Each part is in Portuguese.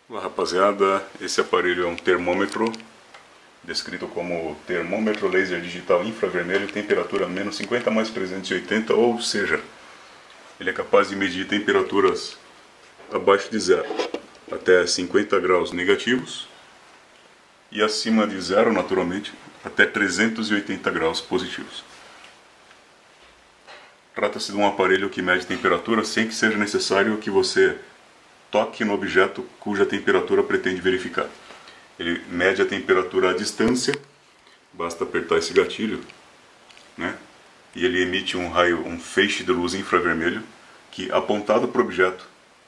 Olá rapaziada, esse aparelho é um termômetro, descrito como termômetro laser digital infravermelho, temperatura menos 50 mais 380, ou seja, ele é capaz de medir temperaturas abaixo de zero até 50 graus negativos e acima de zero, naturalmente, até 380 graus positivos. Trata-se de um aparelho que mede temperatura sem que seja necessário que você toque no objeto cuja temperatura pretende verificar. Ele mede a temperatura à distância, basta apertar esse gatilho, né? E ele emite um raio, um feixe de luz infravermelho que, apontado para o objeto,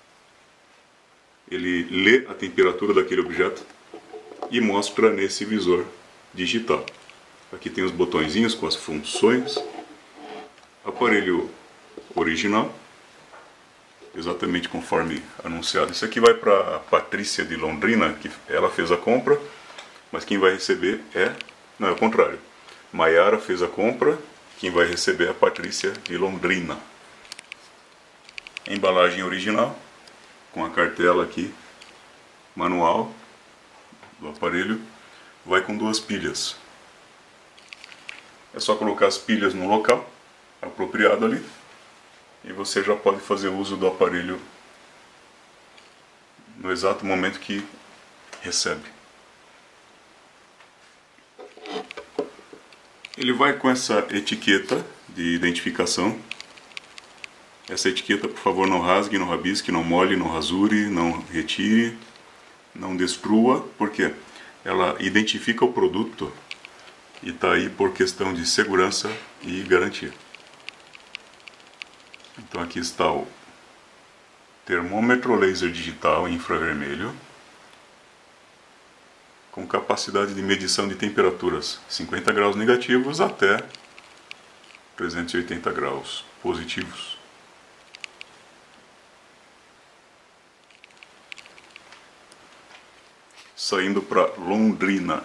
ele lê a temperatura daquele objeto e mostra nesse visor digital. Aqui tem os botõezinhos com as funções. Aparelho original, exatamente conforme anunciado. Isso aqui vai para a Patrícia de Londrina, que ela fez a compra, mas quem vai receber não, é o contrário. Maiara fez a compra, quem vai receber é a Patrícia de Londrina. Embalagem original, com a cartela aqui, manual do aparelho, vai com duas pilhas. É só colocar as pilhas no local apropriado ali, e você já pode fazer uso do aparelho no exato momento que recebe. Ele vai com essa etiqueta de identificação. Essa etiqueta, por favor, não rasgue, não rabisque, não molhe, não rasure, não retire, não destrua, porque ela identifica o produto e está aí por questão de segurança e garantia. Então aqui está o termômetro laser digital infravermelho com capacidade de medição de temperaturas 50 graus negativos até 380 graus positivos. Saindo para Londrina.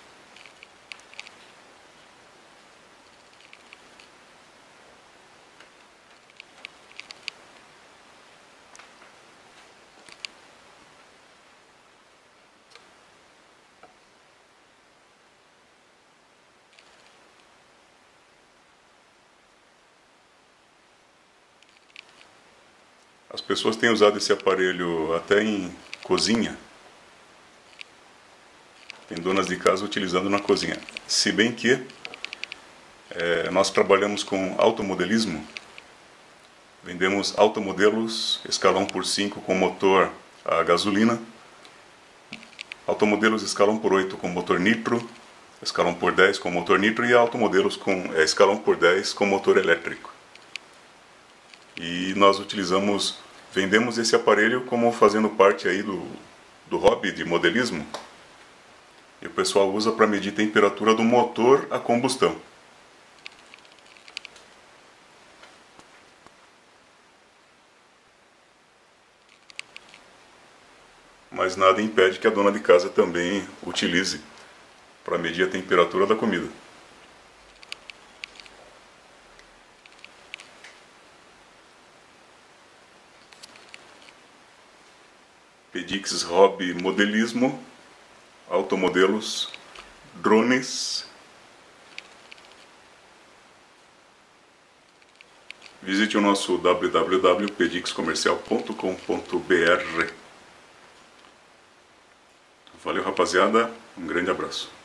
As pessoas têm usado esse aparelho até em cozinha. Tem donas de casa utilizando na cozinha. Se bem que nós trabalhamos com automodelismo. Vendemos automodelos escalão por 5 com motor a gasolina, automodelos escalão por 8 com motor nitro, escalão por 10 com motor nitro e automodelos com escalão por 10 com motor elétrico. E nós vendemos esse aparelho como fazendo parte aí do hobby de modelismo. E o pessoal usa para medir temperatura do motor a combustão. Mas nada impede que a dona de casa também utilize para medir a temperatura da comida. Pedix Hobby Modelismo, automodelos, drones. Visite o nosso www.pedixcomercial.com.br. Valeu rapaziada, um grande abraço.